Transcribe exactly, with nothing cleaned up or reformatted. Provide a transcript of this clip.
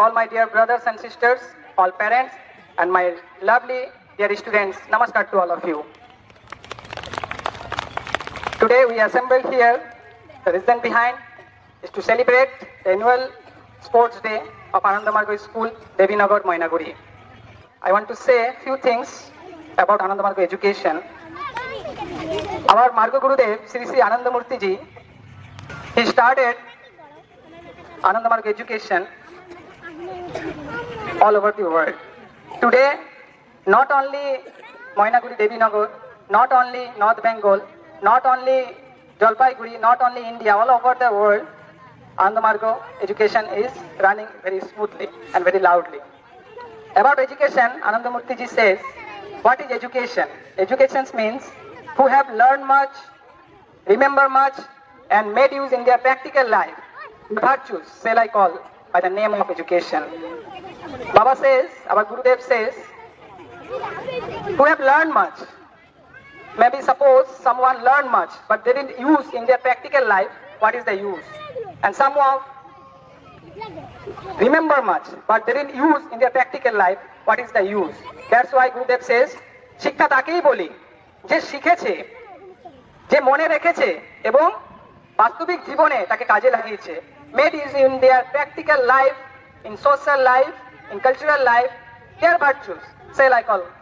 all my dear brothers and sisters, all parents, and my lovely dear students, namaskar to all of you. Today we assembled here. The reason behind is to celebrate the annual sports day of Anandamargo School, Devinagar, Moinaguri. I want to say a few things about Anandamargo education. Our Margo Gurudev, Sri Sri Anandamurti ji, he started Anandamargo education all over the world. Today, not only Moinaguri, Devinagar, not only North Bengal, not only Jalpaiguri, not only India, all over the world, Anandamargo education is running very smoothly and very loudly. About education, Anandamurti ji says, what is education? Education means who have learned much, remember much, and made use in their practical life. Virtues, shall I call, by the name of education. Baba says, our Gurudev says, who have learned much. Maybe suppose someone learned much, but they didn't use in their practical life, what is the use? And someone remember much, but they didn't use in their practical life, what is the use? That's why Gurudev says, শিক্ষা তাকেই বলি যে শিখেছে, যে মনে রেখেছে এবং বাস্তবিক জীবনে তাকে কাজে লাগিয়েছে. Made use in their practical life, in social life, in cultural life, their virtues, shall I call.